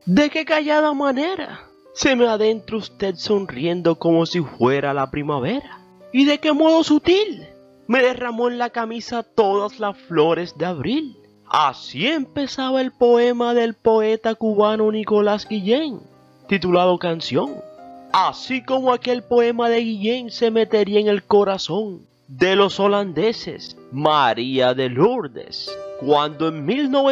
¿De qué callada manera se me adentra usted sonriendo como si fuera la primavera? ¿Y de qué modo sutil me derramó en la camisa todas las flores de abril? Así empezaba el poema del poeta cubano Nicolás Guillén, titulado Canción. Así como aquel poema de Guillén se metería en el corazón de los holandeses, María de Lourdes, cuando en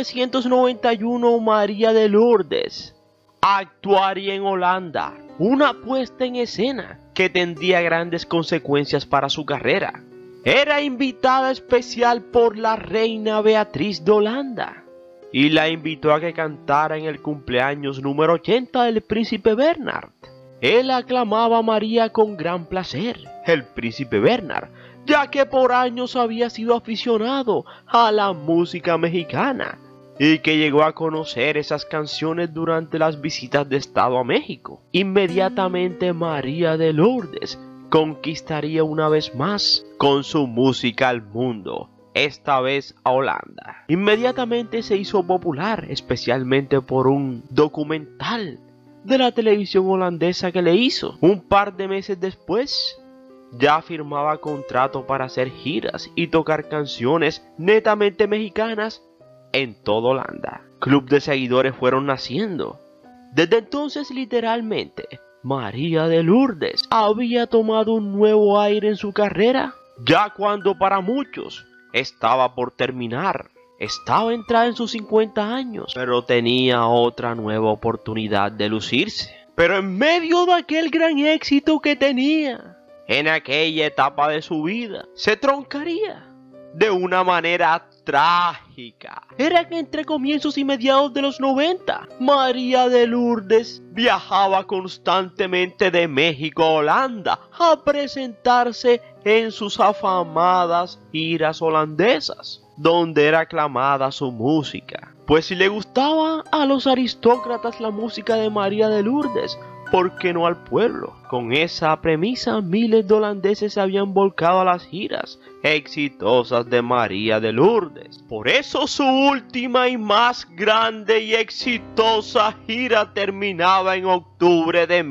1991 María de Lourdes actuaría en Holanda, una puesta en escena que tendría grandes consecuencias para su carrera. Era invitada especial por la reina Beatriz de Holanda y la invitó a que cantara en el cumpleaños número 80 del príncipe Bernard. Él aclamaba a María con gran placer, el príncipe Bernard, ya que por años había sido aficionado a la música mexicana y que llegó a conocer esas canciones durante las visitas de Estado a México. Inmediatamente María de Lourdes conquistaría una vez más con su música al mundo, esta vez a Holanda. Inmediatamente se hizo popular, especialmente por un documental de la televisión holandesa que le hizo. Un par de meses después, ya firmaba contrato para hacer giras y tocar canciones netamente mexicanas en toda Holanda. Club de seguidores fueron naciendo. Desde entonces, literalmente, María de Lourdes había tomado un nuevo aire en su carrera, ya cuando para muchos estaba por terminar. Estaba entrada en sus 50 años, pero tenía otra nueva oportunidad de lucirse. Pero en medio de aquel gran éxito que tenía, en aquella etapa de su vida, se troncaría de una manera trágica. Era que entre comienzos y mediados de los 90, María de Lourdes viajaba constantemente de México a Holanda a presentarse en sus afamadas giras holandesas, donde era aclamada su música. Pues si le gustaba a los aristócratas la música de María de Lourdes, ¿por qué no al pueblo? Con esa premisa, miles de holandeses se habían volcado a las giras exitosas de María de Lourdes. Por eso su última y más grande y exitosa gira terminaba en octubre de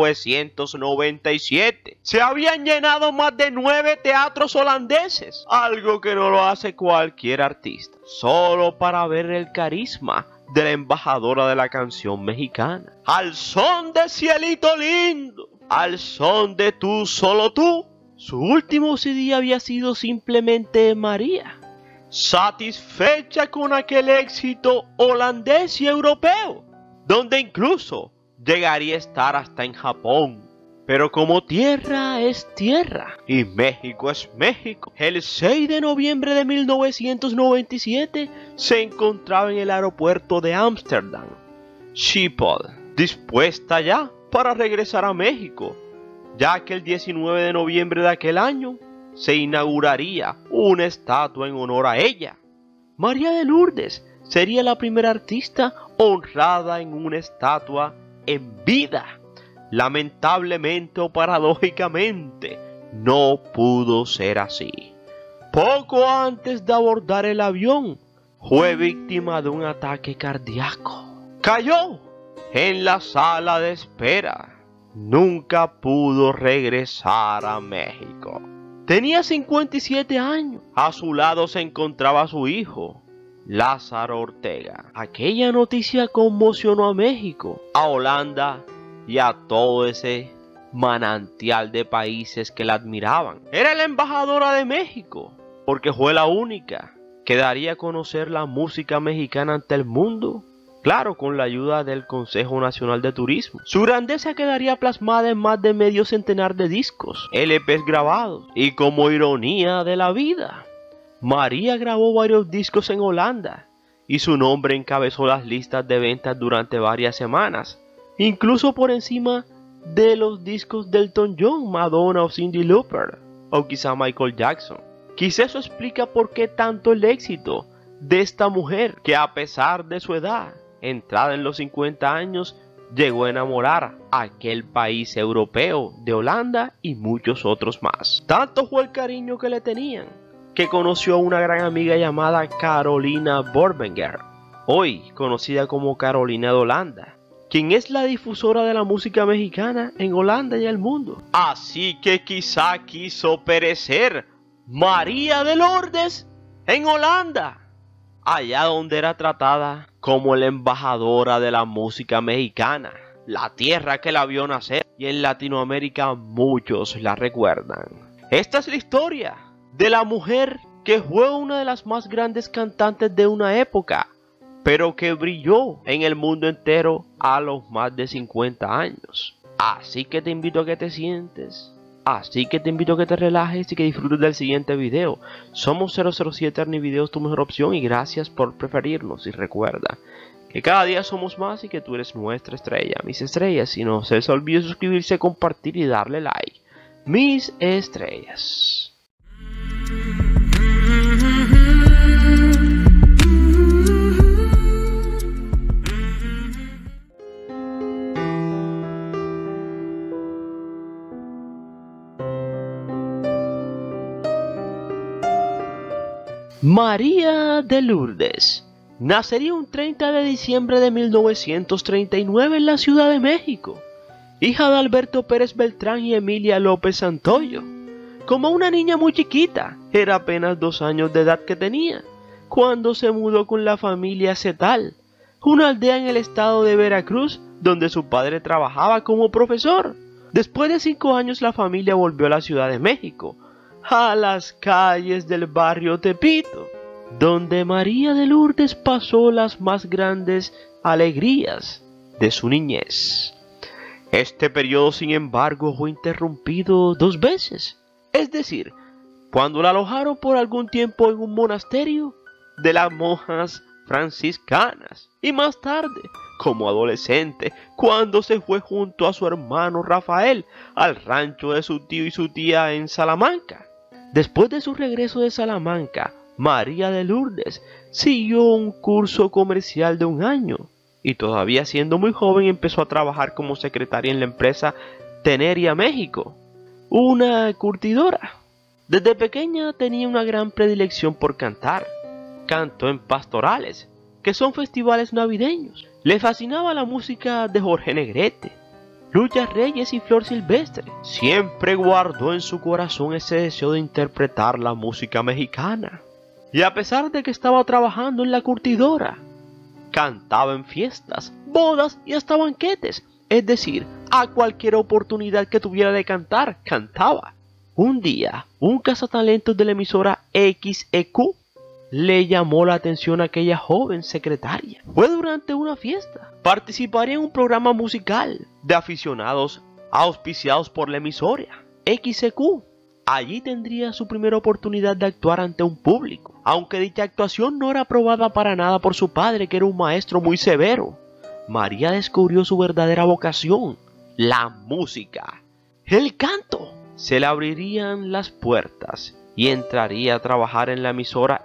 1997. Se habían llenado más de 9 teatros holandeses, algo que no lo hace cualquier artista, solo para ver el carisma de la embajadora de la canción mexicana. Al son de Cielito Lindo, al son de Tú, Solo Tú. Su último CD había sido simplemente María. Satisfecha con aquel éxito holandés y europeo, donde incluso llegaría a estar hasta en Japón. Pero como tierra es tierra y México es México, el 6 de noviembre de 1997 se encontraba en el aeropuerto de Ámsterdam, Schiphol, dispuesta ya para regresar a México, ya que el 19 de noviembre de aquel año se inauguraría una estatua en honor a ella. María de Lourdes sería la primera artista honrada en una estatua en vida. Lamentablemente o paradójicamente, no pudo ser así. Poco antes de abordar el avión, fue víctima de un ataque cardíaco. Cayó en la sala de espera. Nunca pudo regresar a México. Tenía 57 años. A su lado se encontraba su hijo, Lázaro Ortega. Aquella noticia conmocionó a México, a Holanda y a todo ese manantial de países que la admiraban. Era la embajadora de México, porque fue la única que daría a conocer la música mexicana ante el mundo, claro, con la ayuda del Consejo Nacional de Turismo. Su grandeza quedaría plasmada en más de medio centenar de discos, LPs grabados, y como ironía de la vida, María grabó varios discos en Holanda, y su nombre encabezó las listas de ventas durante varias semanas, incluso por encima de los discos de Elton John, Madonna o Cyndi Lauper, o quizá Michael Jackson. Quizá eso explica por qué tanto el éxito de esta mujer, que a pesar de su edad, entrada en los 50 años, llegó a enamorar a aquel país europeo de Holanda y muchos otros más. Tanto fue el cariño que le tenían, que conoció a una gran amiga llamada Carolina Borbenguer, hoy conocida como Carolina de Holanda, quien es la difusora de la música mexicana en Holanda y en el mundo. Así que quizá quiso perecer María de Lourdes en Holanda, allá donde era tratada como la embajadora de la música mexicana, la tierra que la vio nacer, y en Latinoamérica muchos la recuerdan. Esta es la historia de la mujer que fue una de las más grandes cantantes de una época, pero que brilló en el mundo entero a los más de 50 años. Así que te invito a que te sientes, así que te invito a que te relajes y que disfrutes del siguiente video. Somos 007 Ernie Videos, tu mejor opción, y gracias por preferirnos. Y recuerda que cada día somos más y que tú eres nuestra estrella, mis estrellas. Y no se les olvide suscribirse, compartir y darle like. Mis estrellas. María de Lourdes nacería un 30 de diciembre de 1939 en la Ciudad de México, hija de Alberto Pérez Beltrán y Emilia López Santoyo. Como una niña muy chiquita, era apenas 2 años de edad que tenía, cuando se mudó con la familia Cetal, una aldea en el estado de Veracruz, donde su padre trabajaba como profesor. Después de 5 años la familia volvió a la Ciudad de México, a las calles del barrio Tepito, donde María de Lourdes pasó las más grandes alegrías de su niñez. Este periodo, sin embargo, fue interrumpido 2 veces, es decir, cuando la alojaron por algún tiempo en un monasterio de las monjas franciscanas, y más tarde, como adolescente, cuando se fue junto a su hermano Rafael al rancho de su tío y su tía en Salamanca. Después de su regreso de Salamanca, María de Lourdes siguió un curso comercial de 1 año y todavía siendo muy joven empezó a trabajar como secretaria en la empresa Teneria México, una curtidora. Desde pequeña tenía una gran predilección por cantar. Cantó en pastorales, que son festivales navideños. Le fascinaba la música de Jorge Negrete, Lucha Reyes y Flor Silvestre. Siempre guardó en su corazón ese deseo de interpretar la música mexicana. Y a pesar de que estaba trabajando en la curtidora, cantaba en fiestas, bodas y hasta banquetes. Es decir, a cualquier oportunidad que tuviera de cantar, cantaba. Un día, un cazatalentos de la emisora XEQ le llamó la atención a aquella joven secretaria. Fue durante una fiesta. Participaría en un programa musical de aficionados auspiciados por la emisora XEQ. Allí tendría su primera oportunidad de actuar ante un público, aunque dicha actuación no era aprobada para nada por su padre, que era un maestro muy severo. María descubrió su verdadera vocación, la música, el canto. Se le abrirían las puertas y entraría a trabajar en la emisora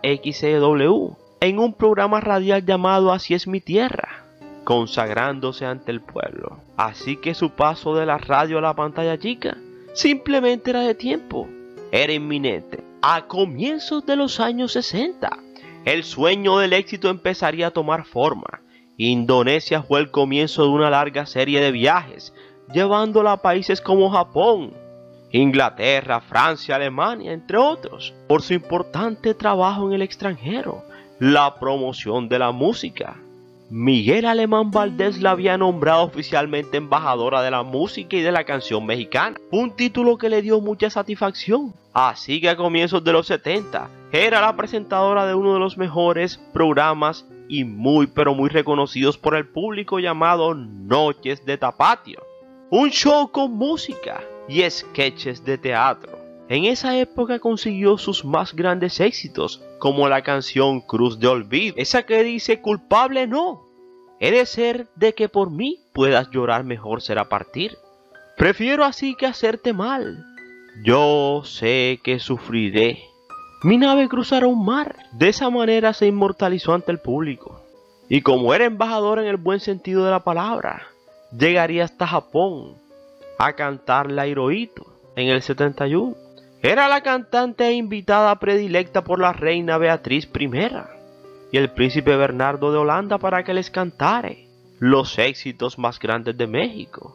XEW, en un programa radial llamado Así es mi tierra, consagrándose ante el pueblo. Así que su paso de la radio a la pantalla chica simplemente era de tiempo, era inminente. A comienzos de los años 60, el sueño del éxito empezaría a tomar forma. Indonesia fue el comienzo de una larga serie de viajes, llevándola a países como Japón, Inglaterra, Francia, Alemania, entre otros, por su importante trabajo en el extranjero, la promoción de la música. Miguel Alemán Valdés la había nombrado oficialmente embajadora de la música y de la canción mexicana, un título que le dio mucha satisfacción. Así que a comienzos de los 70, era la presentadora de uno de los mejores programas y muy reconocidos por el público, llamado Noches de Tapatio, un show con música y sketches de teatro. En esa época consiguió sus más grandes éxitos, como la canción Cruz de Olvido, esa que dice: culpable no, he de ser de que por mí puedas llorar, mejor será partir. Prefiero así que hacerte mal, yo sé que sufriré. Mi nave cruzará un mar. De esa manera se inmortalizó ante el público. Y como era embajadora en el buen sentido de la palabra, llegaría hasta Japón a cantar la Hirohito en el 71. Era la cantante invitada predilecta por la reina Beatriz I y el príncipe Bernardo de Holanda para que les cantare. los éxitos más grandes de México.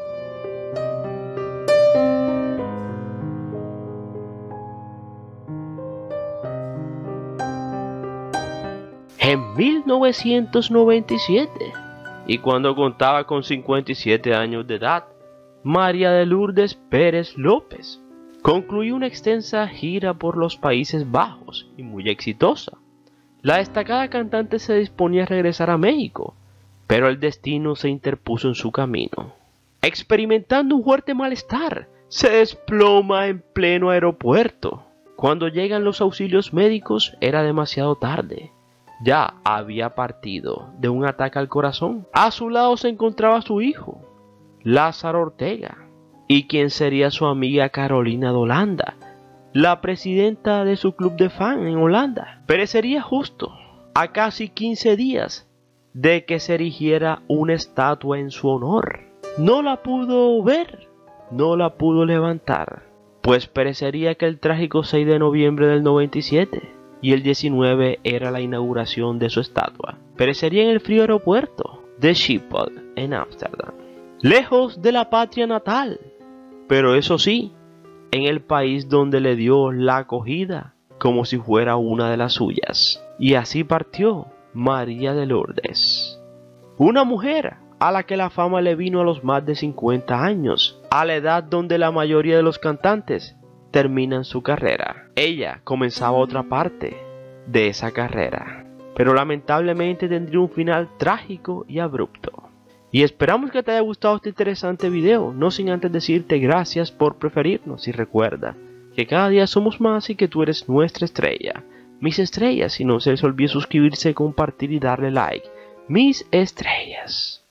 En 1997, y cuando contaba con 57 años de edad, María de Lourdes Pérez López concluyó una extensa gira por los Países Bajos y muy exitosa. La destacada cantante se disponía a regresar a México, pero el destino se interpuso en su camino. Experimentando un fuerte malestar, se desploma en pleno aeropuerto. Cuando llegan los auxilios médicos era demasiado tarde. Ya había partido de un ataque al corazón. A su lado se encontraba su hijo, Lázaro Ortega, y quien sería su amiga Carolina de Holanda, la presidenta de su club de fan en Holanda. Perecería justo a casi 15 días de que se erigiera una estatua en su honor. No la pudo ver, no la pudo levantar, pues perecería aquel trágico 6 de noviembre del 97. Y el 19 era la inauguración de su estatua. Perecería en el frío aeropuerto de Schiphol en Ámsterdam, lejos de la patria natal, pero eso sí, en el país donde le dio la acogida como si fuera una de las suyas. Y así partió María de Lourdes, una mujer a la que la fama le vino a los más de 50 años, a la edad donde la mayoría de los cantantes terminan su carrera. Ella comenzaba otra parte de esa carrera, pero lamentablemente tendría un final trágico y abrupto. Y esperamos que te haya gustado este interesante video, no sin antes decirte gracias por preferirnos, y recuerda que cada día somos más y que tú eres nuestra estrella. Mis estrellas, y no se les olvide suscribirse, compartir y darle like. Mis estrellas.